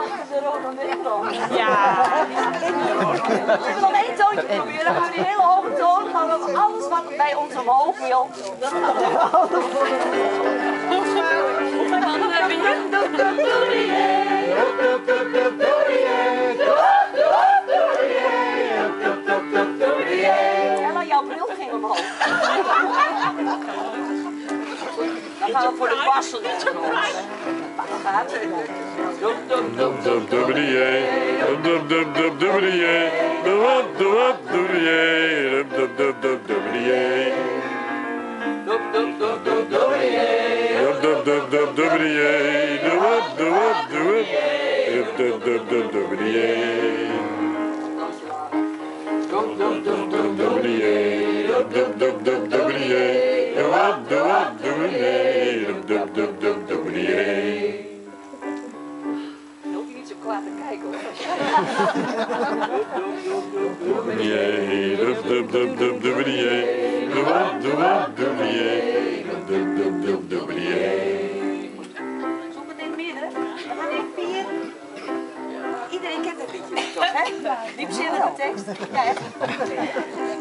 de rhododendron. Ja. We nog één toontje proberen, dan gaan we die hele hoge toon, dan gaan we alles wat bij ons omhoog wil. Dat gaan we Ella, jouw bril ging omhoog. Dan gaan we voor de bassen nog. Dan gaat het. Hoef je niet zo klaar te kijken hoor. Zoek het in het midden. We gaan in 4. Iedereen kent het liedje toch, hè? Diepzinnige tekst. Ja, echt.